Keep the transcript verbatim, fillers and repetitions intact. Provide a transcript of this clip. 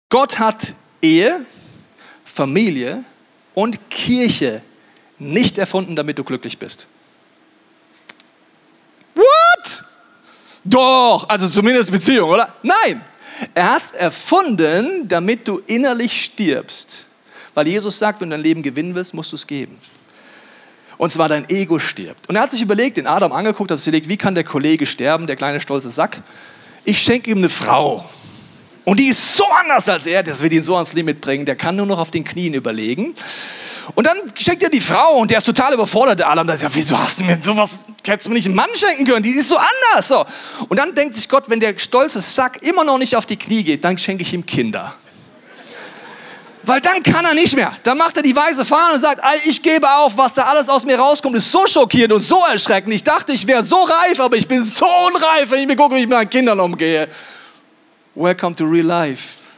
Gott hat Ehe, Familie und Kirche nicht erfunden, damit du glücklich bist. What? Doch, also zumindest Beziehung, oder? Nein, er hat es erfunden, damit du innerlich stirbst. Weil Jesus sagt, wenn du dein Leben gewinnen willst, musst du es geben. Und zwar dein Ego stirbt. Und er hat sich überlegt, den Adam angeguckt, hat sich überlegt, wie kann der Kollege sterben, der kleine stolze Sack? Ich schenke ihm eine Frau. Und die ist so anders als er, das wird ihn so ans Limit bringen, der kann nur noch auf den Knien überlegen. Und dann schenkt er die Frau und der ist total überfordert, der Adam. Der sagt, ja, wieso hast du mir sowas, hättest du mir nicht einen Mann schenken können, die ist so anders. So. Und dann denkt sich Gott, wenn der stolze Sack immer noch nicht auf die Knie geht, dann schenke ich ihm Kinder. Weil dann kann er nicht mehr. Dann macht er die weiße Fahne und sagt, ich gebe auf, was da alles aus mir rauskommt, ist so schockierend und so erschreckend. Ich dachte, ich wäre so reif, aber ich bin so unreif, wenn ich mir gucke, wie ich mit meinen Kindern umgehe. Welcome to real life.